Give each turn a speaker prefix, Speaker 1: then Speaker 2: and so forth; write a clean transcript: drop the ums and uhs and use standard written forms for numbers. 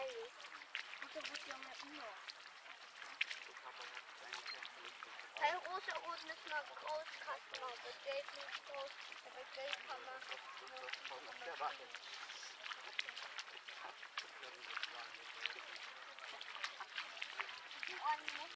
Speaker 1: Geld. Und da wird ja mehr immer. Kein rosa Rot müssen wir Großkasten machen. Das Geld nicht groß. Aber Geld kann man nur.